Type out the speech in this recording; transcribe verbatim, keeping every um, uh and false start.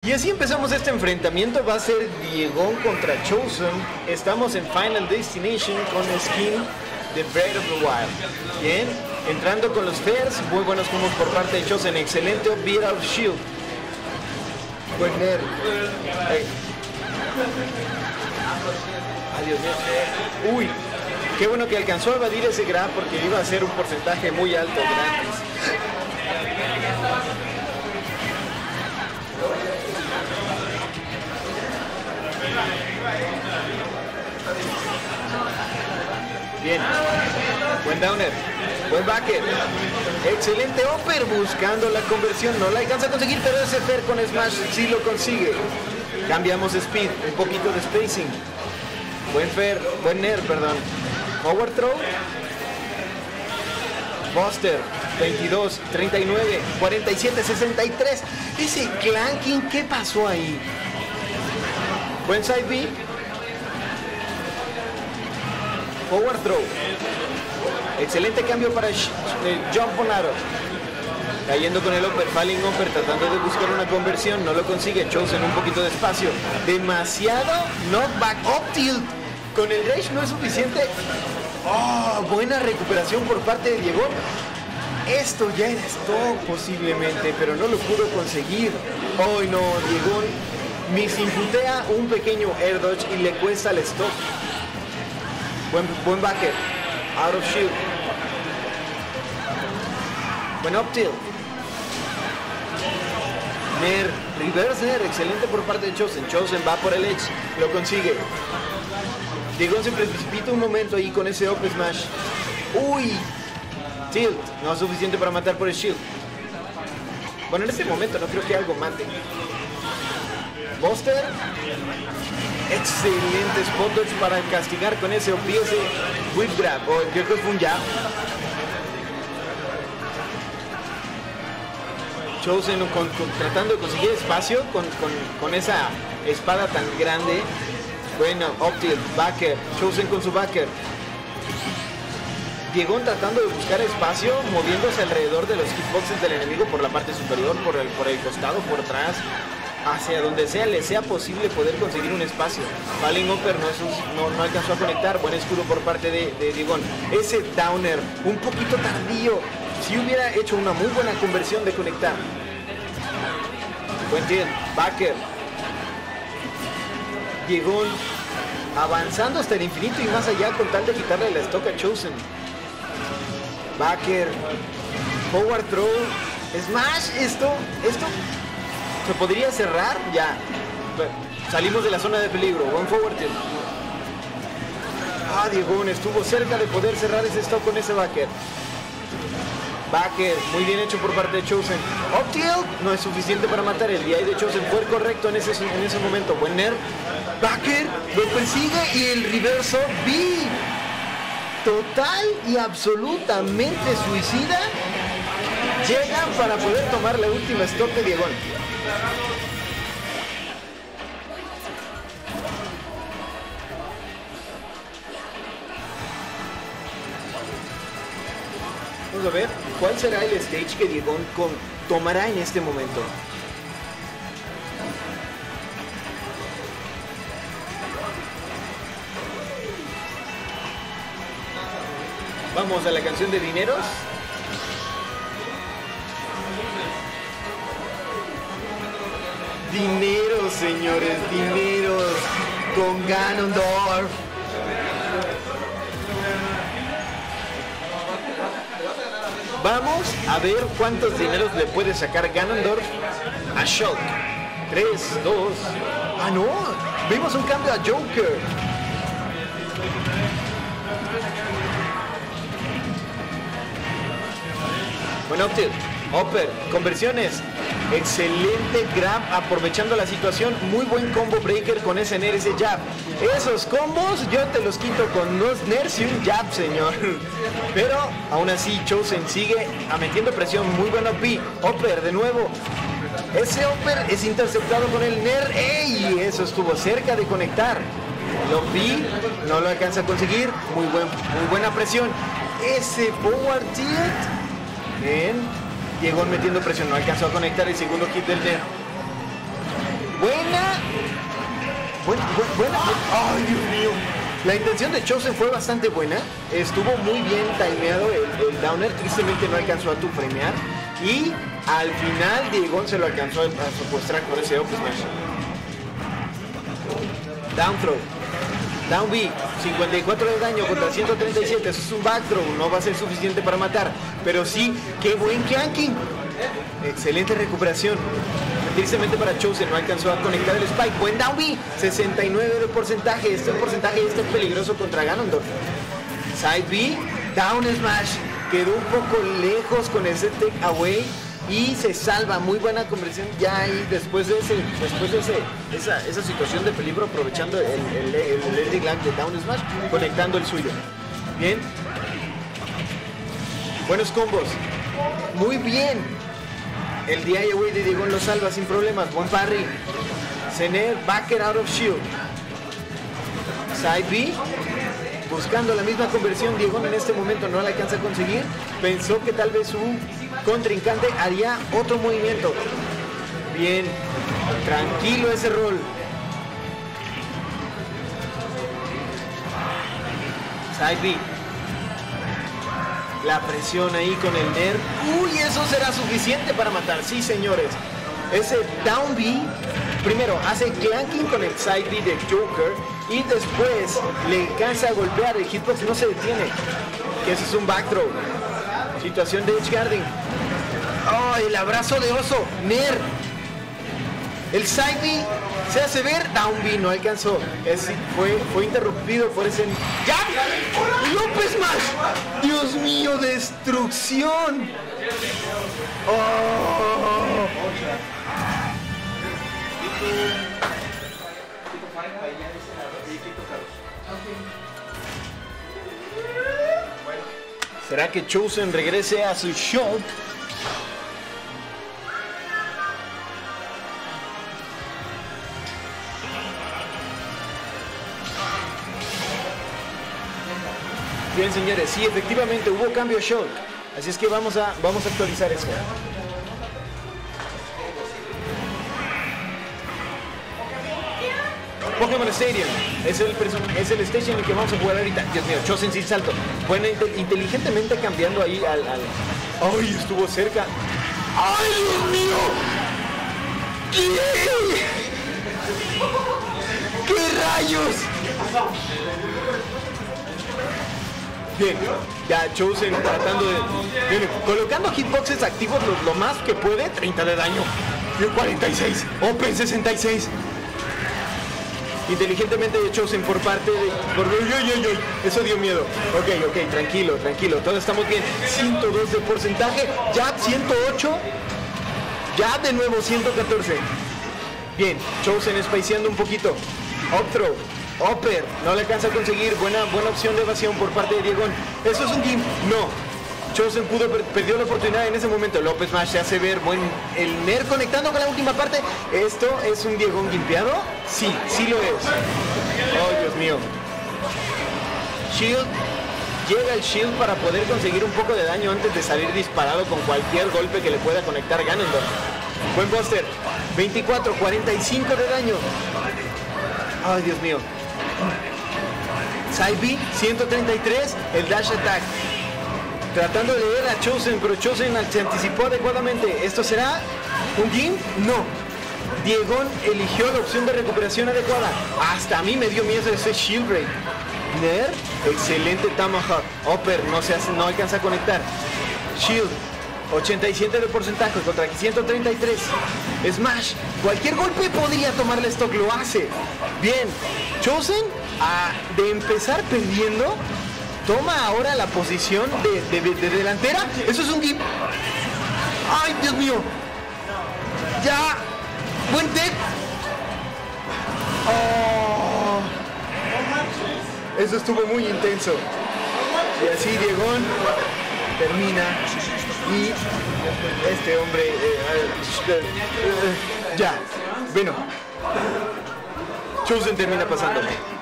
Y así empezamos este enfrentamiento. Va a ser Diegón contra Chosen. Estamos en Final Destination con skin de Breath of the Wild. Bien, entrando con los Fairs. Muy buenos combos por parte de Chosen. Excelente Beat Out Shield. Buen Ner. Hey. Ay, Dios mío. Uy, qué bueno que alcanzó a evadir ese grab porque iba a ser un porcentaje muy alto gratis. Bien, buen downer, buen backer, excelente upper, buscando la conversión, no la alcanza a conseguir, pero ese Fair con Smash sí lo consigue. Cambiamos speed, un poquito de spacing, buen Fair, buen Nair, perdón, power throw, Buster, veintidós, treinta y nueve, cuarenta y siete, sesenta y tres, ese clanking, ¿qué pasó ahí? Buen side B. Power throw. Excelente cambio para eh, Jump on Arrow. Cayendo con el upper, falling upper, tratando de buscar una conversión, no lo consigue. Chosen un poquito de espacio. Demasiado knockback up tilt. Con el rage no es suficiente. Oh, buena recuperación por parte de Diego. Esto ya era stock posiblemente, pero no lo pudo conseguir. Hoy oh, no, Diego misimputea un pequeño air dodge y le cuesta el stock. Buen, buen backer, out of shield. Buen up tilt. Nair, reverse Nair, excelente por parte de Chosen. Chosen va por el edge, lo consigue. Diego se precipita un momento ahí con ese up smash. Uy, tilt, no es suficiente para matar por el shield. Bueno, en este momento no creo que algo mate. Buster. Excelente spot dodge para castigar con ese O P S whip grab, o yo creo que fue un jab. Chosen con, con, tratando de conseguir espacio con, con, con esa espada tan grande. Bueno, up tilt, backer, Chosen con su backer. Diego tratando de buscar espacio, moviéndose alrededor de los hitboxes del enemigo por la parte superior, por el, por el costado, por atrás. Hacia donde sea le sea posible poder conseguir un espacio. Falling upper no, no, no alcanzó a conectar. Buen escudo por parte de, de Diego. Ese downer un poquito tardío. Si hubiera hecho una muy buena conversión de conectar. Buen tilt, backer. Diego avanzando hasta el infinito y más allá con tal de quitarle la stock a Chosen. Backer, power throw, smash. Esto, esto se podría cerrar ya. Salimos de la zona de peligro. One forward tilt. Ah, Diego estuvo cerca de poder cerrar ese stop con ese backer. Backer, muy bien hecho por parte de Chosen. Up tilt, no es suficiente para matar. El D I de Chosen fue correcto en ese, en ese momento. Buen Nair. Backer, lo persigue y el reverso B. Total y absolutamente suicida. Llegan para poder tomar la última stop de Diego. Vamos a ver cuál será el stage que Diego con tomará en este momento. Vamos a la canción de dineros. Dineros, señores, dineros con Ganondorf. Vamos a ver cuántos dineros le puede sacar Ganondorf a Shulk. tres, dos. Ah, no. Vimos un cambio a Joker. Bueno, uptilt, upper, conversiones. Excelente grab aprovechando la situación. Muy buen combo breaker con ese Nair, ese jab. Esos combos yo te los quito con dos Nairs y un jab, señor. Pero aún así Chosen sigue metiendo presión. Muy buen O P. Upper de nuevo. Ese upper es interceptado con el Nair. ¡Ey! Eso estuvo cerca de conectar. Lo vi, no lo alcanza a conseguir. Muy, buen, muy buena presión. Ese power tilt. Bien. Diego metiendo presión, no alcanzó a conectar el segundo hit del Nair. Buena, buena, buena. Ay, Dios mío. La intención de Chosen fue bastante buena. Estuvo muy bien timeado el, el downer. Tristemente no alcanzó a tu premiar. Y al final Diegón se lo alcanzó a secuestrar con ese up smash. Down throw. Down B, cincuenta y cuatro de daño contra ciento treinta y siete, eso es un back throw, no va a ser suficiente para matar, pero sí, qué buen clanking. Excelente recuperación. Tristemente para Chosen no alcanzó a conectar el spike. Buen down B, sesenta y nueve de porcentaje, este porcentaje este es peligroso contra Ganondorf. Side B, down smash, quedó un poco lejos con ese take away. Y se salva, muy buena conversión ya ahí después de ese, después de ese, esa, esa situación de peligro, aprovechando el, el, el, el Lady Glam de Down Smash, conectando el suyo. Bien. Buenos combos. Muy bien. El D I away de Diegón lo salva sin problemas. Buen parry. Zener, backer out of shield. Side B. Buscando la misma conversión, Diegón en este momento no la alcanza a conseguir. Pensó que tal vez su contrincante haría otro movimiento. Bien, tranquilo ese rol. Side B. La presión ahí con el Ner. Uy, eso será suficiente para matar. Sí, señores. Ese down B, primero hace clanking con el side B de Joker y después le alcanza a golpear. El hitbox no se detiene. Que ese es un back throw. Situación de edge guarding. Oh, el abrazo de oso. Ner. El side B se hace ver. Down B no alcanzó. Es, fue, fue interrumpido por ese. ¡Ya! ¡López Smash! ¡Dios mío! ¡Destrucción! ¡Oh! ¿Será que Chosen regrese a su show? Bien, señores, sí, efectivamente hubo cambio a Shulk. Así es que vamos a, vamos a actualizar eso. Pokémon Stadium es el, es el station en el que vamos a jugar ahorita. Dios mío, Chosen sin salto. Bueno, inteligentemente cambiando ahí al, al... ¡Ay, estuvo cerca! ¡Ay, Dios mío! ¿Qué? ¿Qué rayos? Bien, ya Chosen tratando de... Bien, colocando hitboxes activos lo, lo más que puede. treinta de daño. cuarenta y seis. Open sesenta y seis. Inteligentemente de Chosen por parte de... Por... Uy, uy, uy, uy. Eso dio miedo. Ok, ok, tranquilo, tranquilo. Todos estamos bien. ciento dos de porcentaje. Ya ciento ocho. Ya de nuevo ciento catorce. Bien, Chosen spaceando un poquito. Up throw. Upper, no le alcanza a conseguir. Buena, buena opción de evasión por parte de Diegón. ¿Eso es un gimp? No. Chosen pudo, perdió la oportunidad en ese momento. López Smash se hace ver. Buen, el Ner conectando con la última parte. ¿Esto es un Diegón gimpeado? Sí, sí lo es. Oh, Dios mío. Shield. Llega el Shield para poder conseguir un poco de daño antes de salir disparado con cualquier golpe que le pueda conectar Ganondorf. Buen Buster. veinticuatro, cuarenta y cinco de daño. Ay, Dios mío. Side B, ciento treinta y tres, el dash attack. Tratando de leer a Chosen, pero Chosen se anticipó adecuadamente. ¿Esto será un gimp? No. Diegón eligió la opción de recuperación adecuada. Hasta a mí me dio miedo ese shield break. Ner, excelente Tomahawk. Upper, no se hace, no alcanza a conectar. Shield, ochenta y siete de porcentaje contra ciento treinta y tres. Smash, cualquier golpe podría tomarle stock, lo hace. Bien, Chosen, a, de empezar perdiendo, toma ahora la posición de, de, de delantera. Eso es un gimp. Ay, Dios mío. Ya. Buen tech. Oh. Eso estuvo muy intenso. Y así Diegón termina. Y este hombre... Eh, eh, eh, ya. Bueno. Chosen termina pasando.